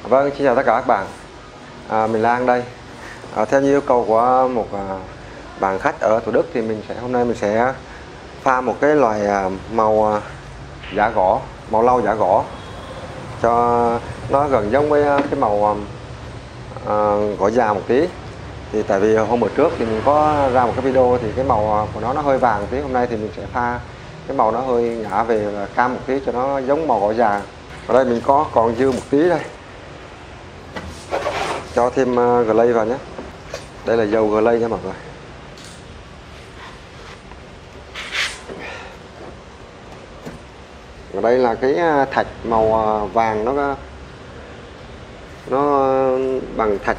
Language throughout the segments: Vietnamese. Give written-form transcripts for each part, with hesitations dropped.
Vâng, xin chào tất cả các bạn. Mình Lan đây. Theo như yêu cầu của một bạn khách ở Thủ Đức thì hôm nay mình sẽ pha một cái loại màu giả gỗ, màu lau giả gỗ cho nó gần giống với cái màu gỗ già một tí. Thì tại vì hôm bữa trước thì mình có ra một cái video thì cái màu của nó hơi vàng tí. Hôm nay thì mình sẽ pha cái màu nó hơi ngã về cam một tí cho nó giống màu gỗ già. Ở đây mình có còn dư một tí đây, cho thêm glay vào nhé. Đây là dầu glay nha mọi người. Ở đây là cái thạch màu vàng, nó bằng thạch.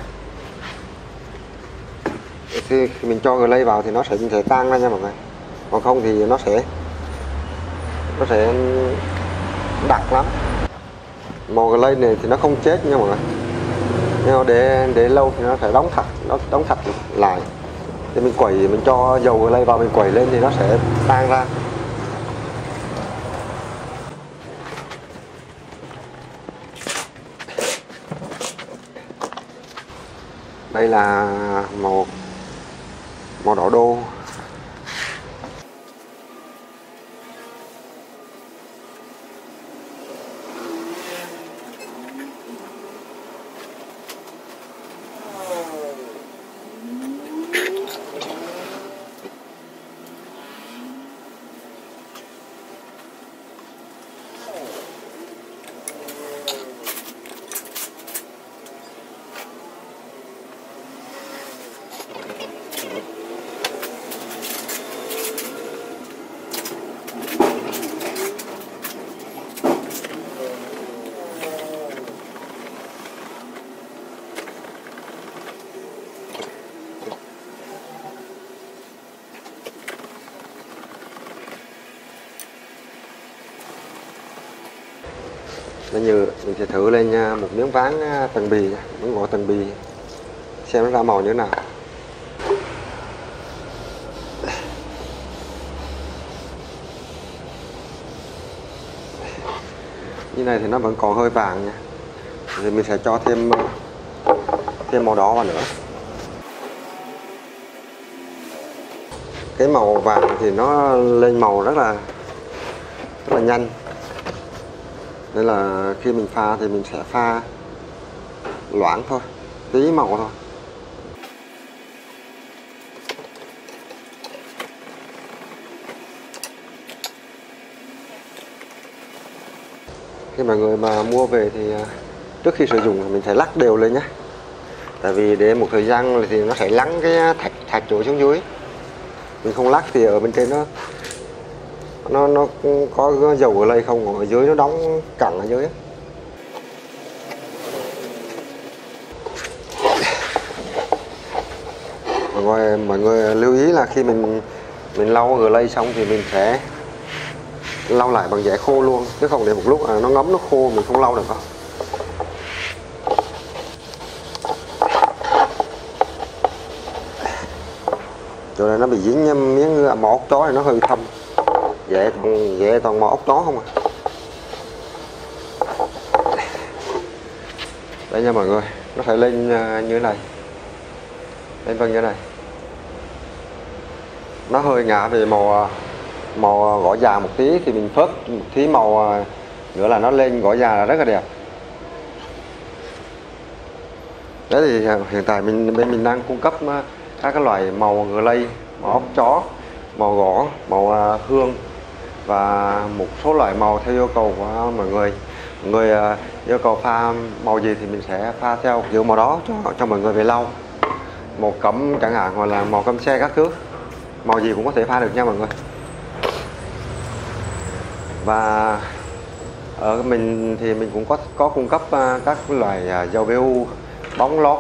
Khi mình cho glay vào thì nó sẽ tan ra nha mọi người, còn không thì nó sẽ đặc lắm. Màu glay này thì nó không chết nha mọi người, nhưng để lâu thì nó sẽ đóng thật lại. Thì mình cho dầu glay vào, mình quẩy lên thì nó sẽ tan ra. Đây là màu đỏ đô. Bây giờ mình sẽ thử lên một miếng ván tầng bì, miếng gỗ tầng bì, xem nó ra màu như thế nào. Như này thì nó vẫn còn hơi vàng nha, thì mình sẽ cho thêm màu đỏ vào nữa. Cái màu vàng thì nó lên màu rất là nhanh, nên là khi mình pha thì mình sẽ pha loãng thôi, tí màu thôi. Khi mọi người mà mua về thì trước khi sử dụng mình phải lắc đều lên nhé, tại vì để một thời gian thì nó sẽ lắng cái thạch chỗ xuống dưới. Mình không lắc thì ở bên trên nó có dầu ở đây không, ở dưới nó đóng cặn ở dưới. Mọi người lưu ý là khi mình lau glay xong thì mình sẽ lau lại bằng giẻ khô luôn, chứ không để một lúc nó ngấm nó khô mình không lau được đâu. Chỗ này nó bị dính miếng mỏ ốc chó này, nó hơi thâm. Dễ toàn mỏ ốc chó không à. Đây nha mọi người, nó phải lên như thế này, lên vân như thế này. Nó hơi ngã về màu gỗ già một tí thì mình phớt một tí màu nữa là nó lên gỗ già là rất là đẹp. Đấy thì hiện tại bên mình đang cung cấp các cái loại màu glay, màu ốc chó, màu gỗ, màu hương và một số loại màu theo yêu cầu của mọi người. Mọi người yêu cầu pha màu gì thì mình sẽ pha theo kiểu màu đó cho mọi người về lau. Màu cẩm chẳng hạn, hoặc là màu cam xe các thứ, màu gì cũng có thể pha được nha mọi người. Và ở mình thì mình cũng có cung cấp các loại dầu PU, bóng lót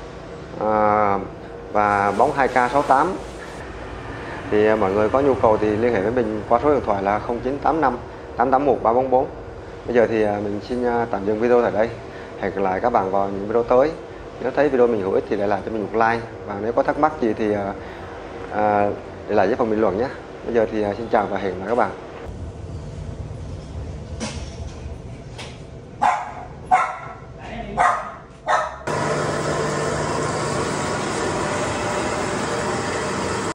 và bóng 2K68. Thì mọi người có nhu cầu thì liên hệ với mình qua số điện thoại là 0985 881 344. Bây giờ thì mình xin tạm dừng video tại đây. Hẹn gặp lại các bạn vào những video tới. Nếu thấy video mình hữu ích thì để lại cho mình một like, và nếu có thắc mắc gì thì để lại dưới phần bình luận nhé. Bây giờ thì xin chào và hẹn gặp lại các bạn.